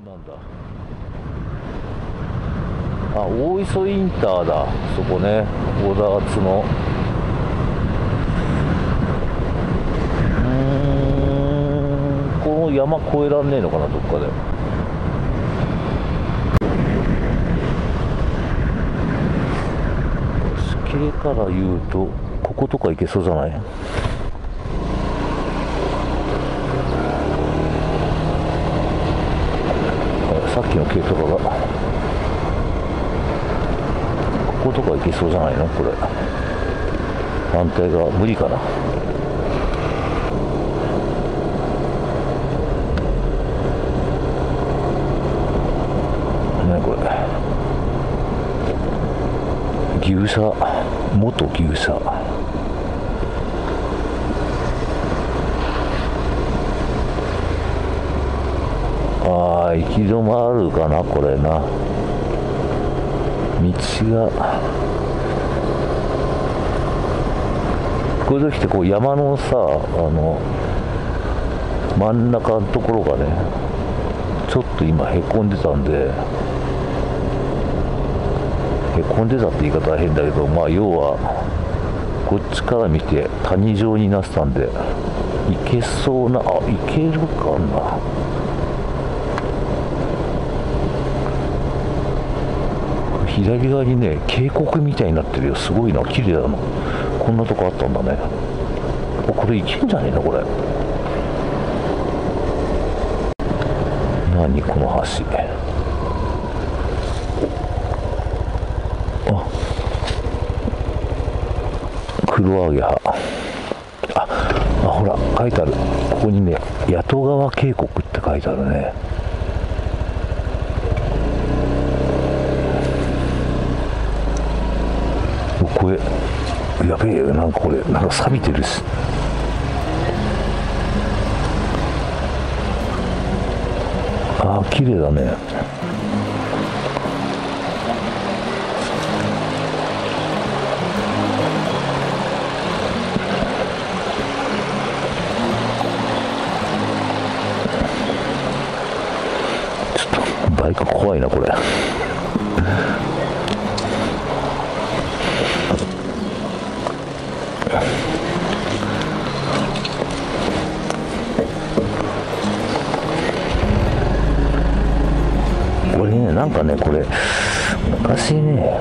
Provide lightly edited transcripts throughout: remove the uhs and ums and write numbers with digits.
なんだ。あ、大磯インターだ。そこね、小田津の。この山越えらんねえのかな、どっかで。地形から言うとこことか行けそうじゃない？さっきの軽トラがこことか行けそうじゃないの？これ反対側無理かな。何これ、牛舎、元牛舎。ああ、行き止まるかな、これな。道がこういう時ってこう山のさ、真ん中のところがね、ちょっと今へこんでたんで、へこんでたって言い方は変だけど、まあ要はこっちから見て谷状になってたんで、行けそうな、あ、行けるかな。左側にね、渓谷みたいになってるよ。すごいな、綺麗だな。こんなとこあったんだね。これ行けんじゃねえのこれ。何この橋。あ、黒アゲハ。あ、ほら書いてある。ここにね、谷戸川渓谷って書いてあるね。これやべえよ、なんかこれなんか錆びてるし。あー、綺麗だね。ちょっとバイク怖いなこれ。これね、なんかね、これ昔ね、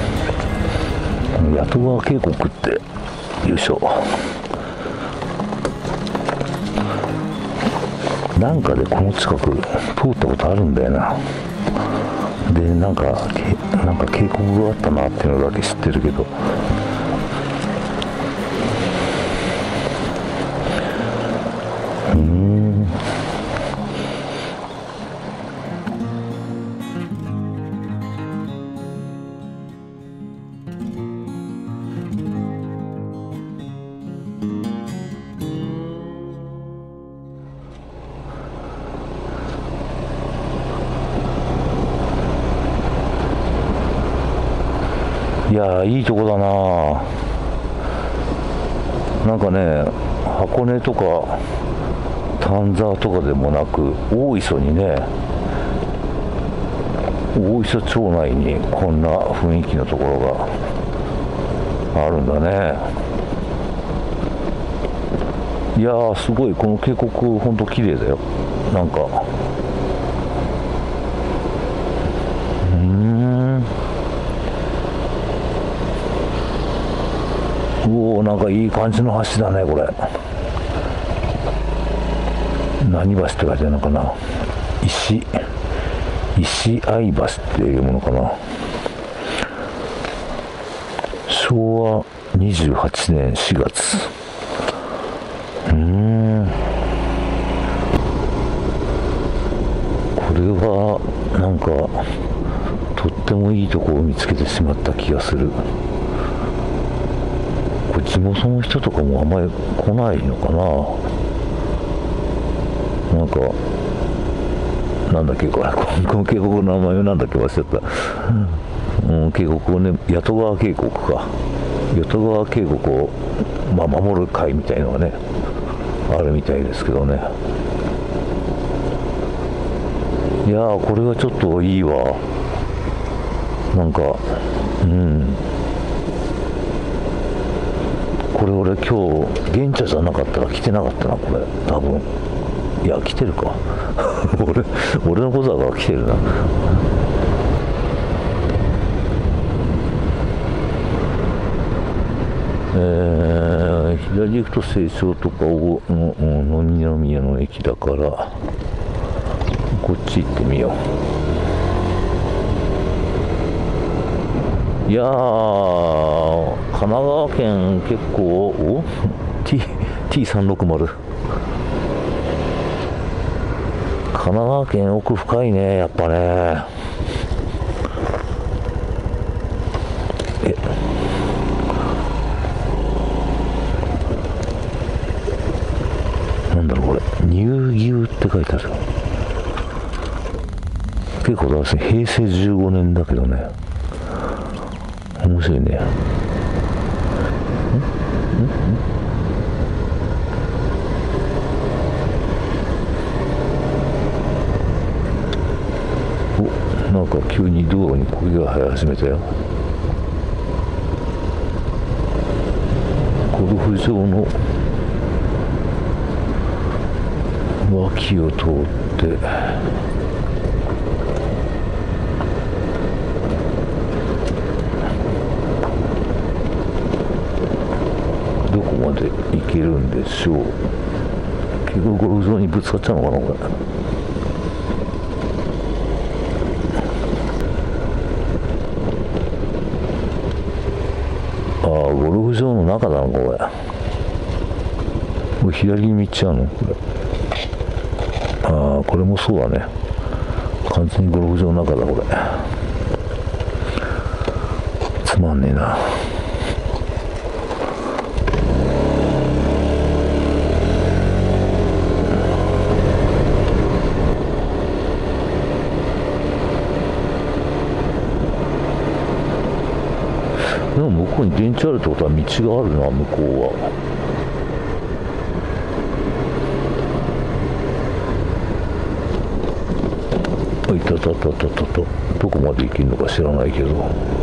谷戸川渓谷って優勝なんかでこの近く通ったことあるんだよな。で、なんか渓谷があったなっていうのだけ知ってるけど、いやー、いいとこだな。なんかね、箱根とか丹沢とかでもなく、大磯にね、大磯町内にこんな雰囲気のところがあるんだね。いやー、すごい、この渓谷ほんと綺麗だよ。なんかおお、なんかいい感じの橋だねこれ。何橋って書いてあるのかな。石合橋っていうものかな。昭和28年4月。これはなんかとってもいいところを見つけてしまった気がする。これ地元の人とかもあんまり来ないのかな。なんかなんだっけこれ、この渓谷の名前なんだっけ忘れちゃった。渓谷をね、谷戸川渓谷か。谷戸川渓谷を、守る会みたいのがねあるみたいですけどね。 いやー、これはちょっといいわ。なんか、これ俺今日現茶じゃなかったら来てなかったな、これ多分。いや、来てるか。俺のことだから来てるな。左行くと清少とかを野宮の駅だから、こっち行ってみよう。いやー、神奈川県結構、T360。神奈川県奥深いね、やっぱね。なんだろうこれ、乳牛って書いてある。結構だですね、平成15年だけどね、面白いね。お、なんか急に道路に焦げが生え始めたよ。ゴルフ場の脇を通ってどこまで行けるんでしょう。結構ゴルフ場にぶつかっちゃうのかなこれ。ああ、ゴルフ場の中だなこれ。これ左に道あるのこれ。ああ、これもそうだね。完全にゴルフ場の中だこれ。つまんねえな。でも向こうに電池あるってことは道があるな、向こうは。いたたたたたた、どこまで行けるのか知らないけど、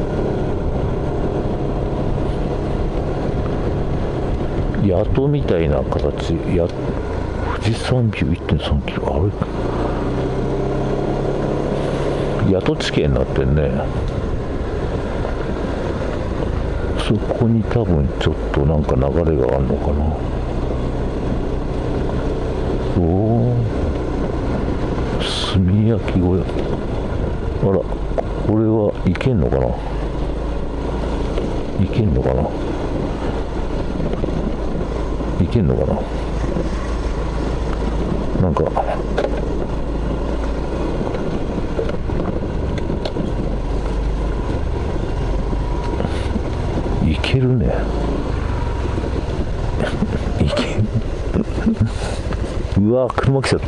宿みたいな形。富士山ビュー 1.3 キロ、あれ宿地形になってんね。そこに多分ちょっとなんか流れがあるのかな。おお、炭焼き小屋。あら、これはいけんのかな。いけんのかな。いけんのかな。なんかいけるね。いける。うわ、車来ちゃった。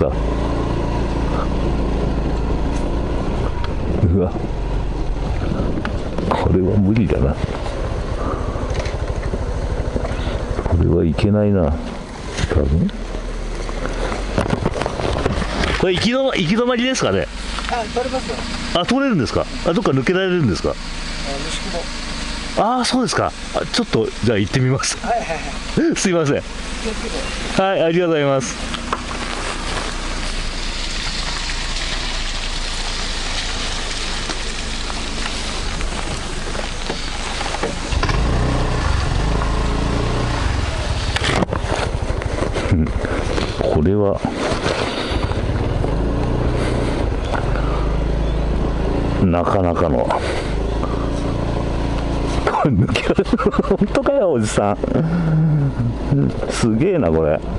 うわ、これは無理だな。これはいけないな、多分。これ行き止まりですかね。 あ、取れますよ。 あ、通れるんですか。あ、どっか抜けられるんですか。ああ、そうですか。あ、ちょっとじゃあ行ってみます。 はいはいはい。 すいません。はい、ありがとうございます。これはなかなかの抜けられる。本当かよおじさん、すげえなこれ。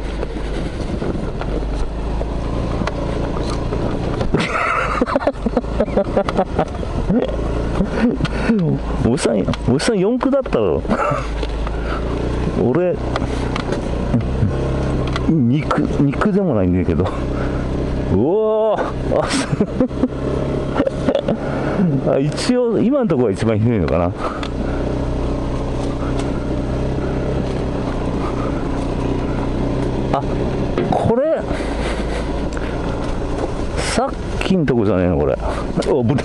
おじさん4区だったろ。俺肉でもないんだけど。うおーあ一応今のところが一番ひどいのかな。あ、これさっきんとこじゃねえのこれ。おぶね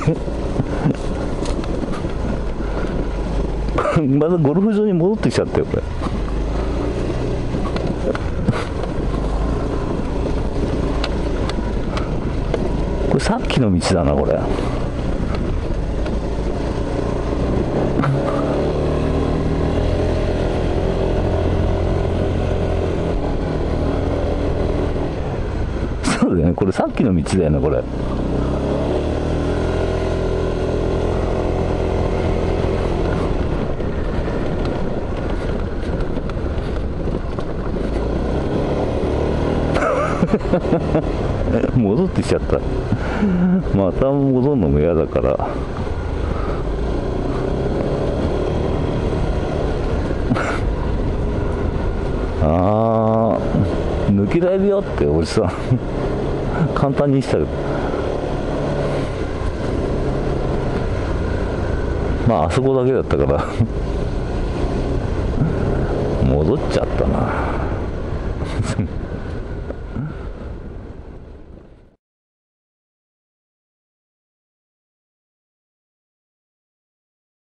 まだゴルフ場に戻ってきちゃったよこれ。これさっきの道だなこれ。そうだよね、これさっきの道だよねこれ。戻ってきちゃった。また戻るのも嫌だから。あー、抜きだいぶよっておじさん簡単にしたけど、まああそこだけだったから戻っちゃったな